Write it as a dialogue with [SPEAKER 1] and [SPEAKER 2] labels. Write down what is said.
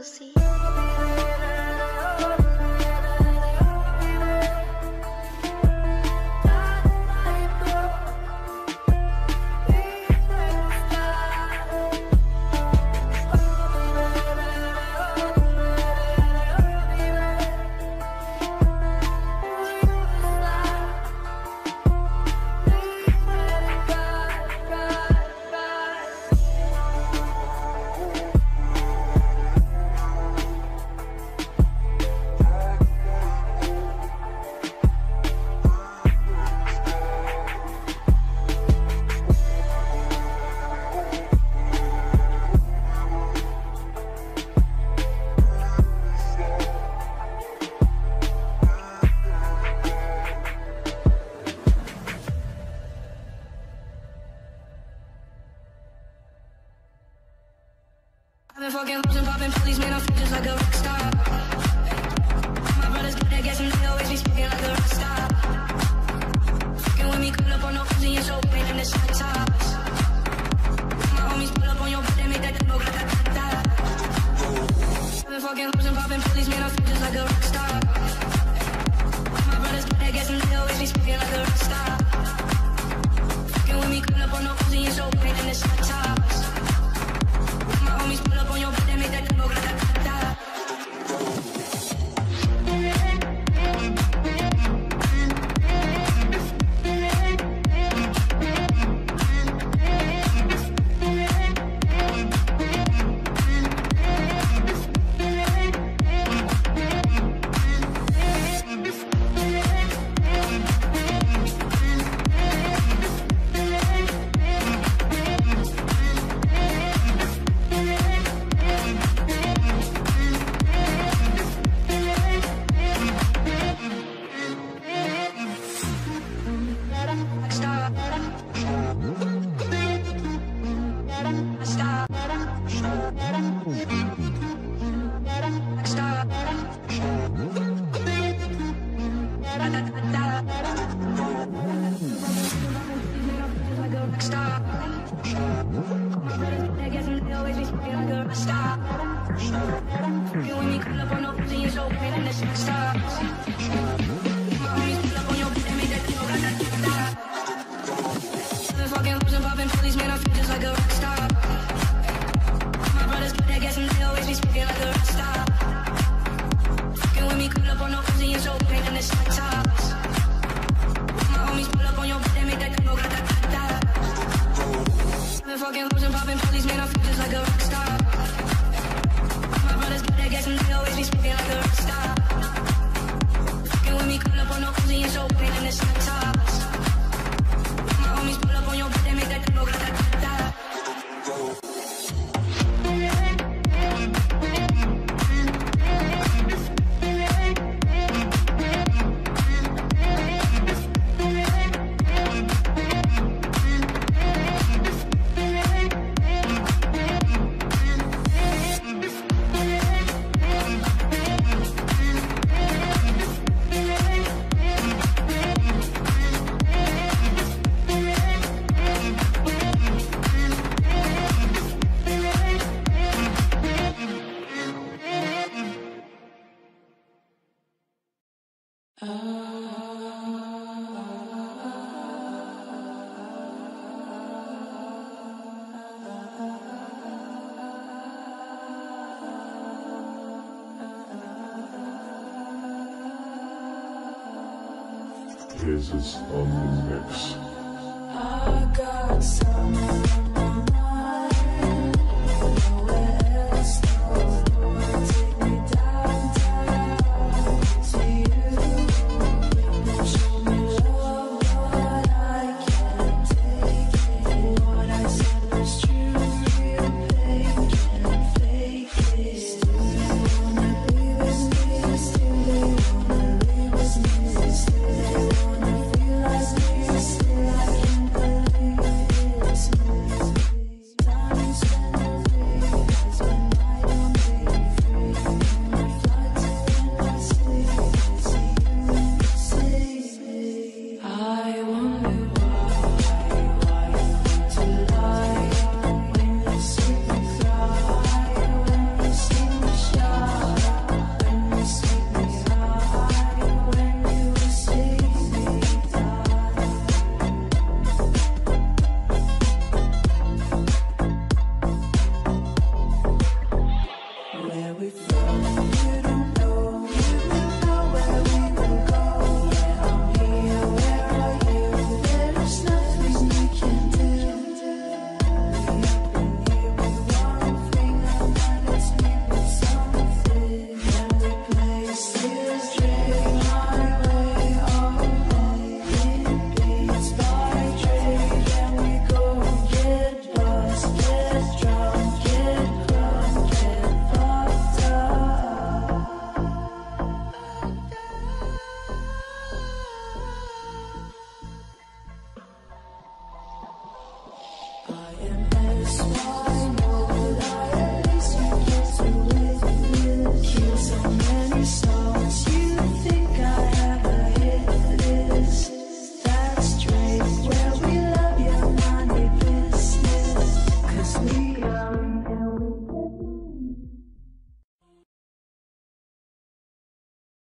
[SPEAKER 1] Elzy.
[SPEAKER 2] I've been fucking hoes and popping pillies, man, I feel just like a rock star. My brothers good at guessing, they always be speaking like a rock star. Fucking with me, cut up on no Uzi and so pain in the side tops. My homies pull up on your butt, they make that go grata-ta-ta. I've been fucking hoes and popping pillies, man, I feel just like a rock star. My brothers good at guessing, they always be speaking like a rock star. Fucking with me, cut up on no Uzi and so pain in the side tops. My homies pull up on your butt, they make that go grata-ta-ta.
[SPEAKER 3] Kazus on the mix.
[SPEAKER 4] I got some. love you